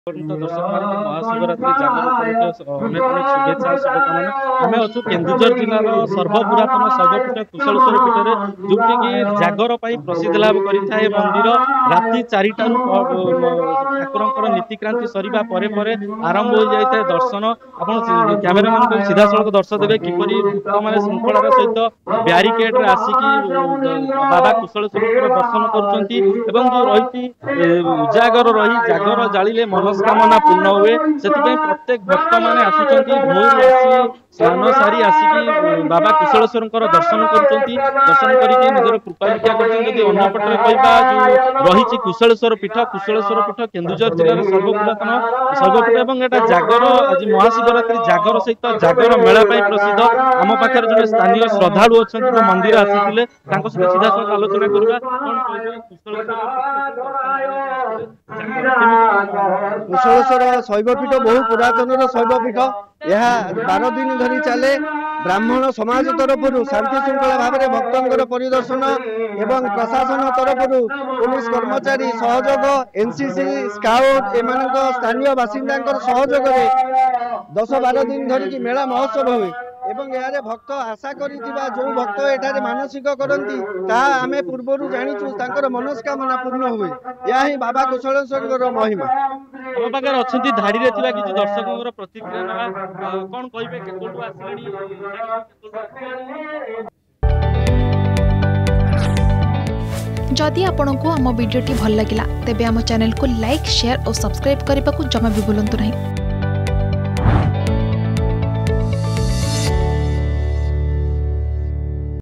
दर्शक मान महाशिवरात्रि जागर अनेक अनेक शुभेच्छा शुभकामना आम अच्छु केन्दुझर जिलार सर्वपुरातन शैवपीठ कुशलेश्वर पीठ में जोटी कि जागर प्रसिद्ध लाभ करें मंदिर राति 4टार ठाकुर नीतिक्रांति सरीबा परे आरंभ हो जाए दर्शन आप कैमेरामैन को सीधा सड़क दर्शन देवे किपर भक्त मैंने श्रृंखलार सहित ब्यारिकेड आसिकी बाबा कुशलेश्वर दर्शन कर रही उजागर रही जागर जाले मनस्कामना पूर्ण हुए से प्रत्येक भक्त मैंने आसुच्च भोर आसी स्नान सारी आसिकी बाबा कुशलेश्वर दर्शन दर्शन करके निजर कृपा भिक्षा करपटे कहवा जो रही कुशलेश्वर पीठ केन्दुझर जिलार सर्वपुरातन शैवपीठ और यहाँ जागर आज महाशिवरात्रि जागर सहित जागर मेला प्रसिद्ध आम पाखे जो स्थानीय श्रद्धालु अच्छा जो मंदिर आसी सीधा सहित आलोचना कुशलेश्वर शैवपीठ बहु पुरातन शैवपीठ यह 12 दिन धरी चले ब्राह्मण समाज तरफ शांति श्रृंखला भाव में भक्तों परिदर्शन एवं प्रशासन तरफ पुलिस कर्मचारी सहयोग एनसीसी स्काउट एम स्थानीय बासिंदा सहयोग 10-12 दिन धरिकी मेला महोत्सव हुए एवं यार भक्त आशा करिथिबा जो भक्त एठारे मानसिक करती आम पूर्व जाचु मनस्कामना पूर्ण हुए यह ही बाबा कुशलेश्वर महिमा पाखे अच्छा धाड़ी किसी दर्शकों प्रतिक्रिया कौन कहे जदि आपंक आम भिडी भल लगा तेब आम चैनल को लाइक शेयर और सब्सक्राइब करने को जमा भी भूलु नहीं।